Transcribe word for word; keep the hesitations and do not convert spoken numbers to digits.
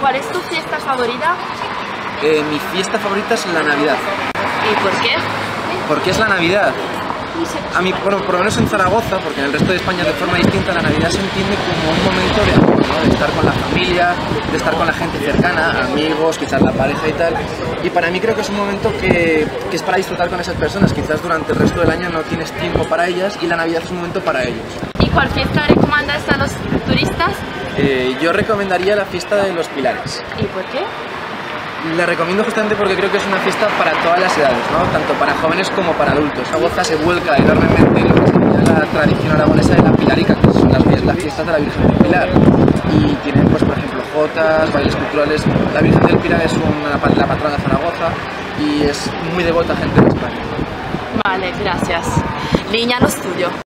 ¿Cuál es tu fiesta favorita? Eh, mi fiesta favorita es la Navidad. ¿Y por qué? ¿Por qué es la Navidad? A mí, bueno, por lo menos en Zaragoza, porque en el resto de España de forma distinta, la Navidad se entiende como un momento de amor, ¿no? De estar con la familia, de estar con la gente cercana, amigos, quizás la pareja y tal. Y para mí creo que es un momento que, que es para disfrutar con esas personas. Quizás durante el resto del año no tienes tiempo para ellas y la Navidad es un momento para ellos. ¿Y cuál fiesta recomiendas a los turistas? Eh, yo recomendaría la fiesta de los Pilares. ¿Y por qué? La recomiendo justamente porque creo que es una fiesta para todas las edades, ¿no? Tanto para jóvenes como para adultos. Zaragoza se vuelca enormemente en lo que sería la tradición aragonesa de la Pilarica, que son las, las fiestas de la Virgen del Pilar. Y tienen, pues, por ejemplo, jotas, bailes culturales. La Virgen del Pilar es una, la patrona de Zaragoza y es muy devota gente de España. Vale, gracias. Línea, lo studio.